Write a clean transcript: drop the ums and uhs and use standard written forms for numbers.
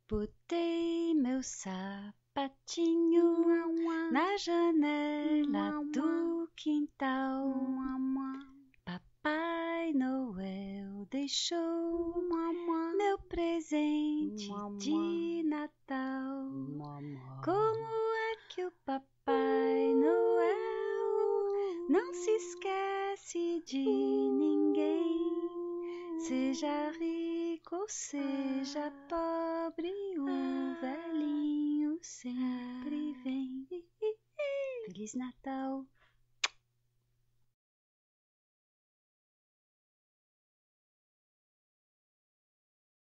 Botei meu sapatinho na janela do quintal. Papai Noel deixou meu presente de Natal. Como é que o Papai Noel não se esquece de ninguém? Seja rico ou seja pobre, o velhinho sempre vem. Feliz Natal!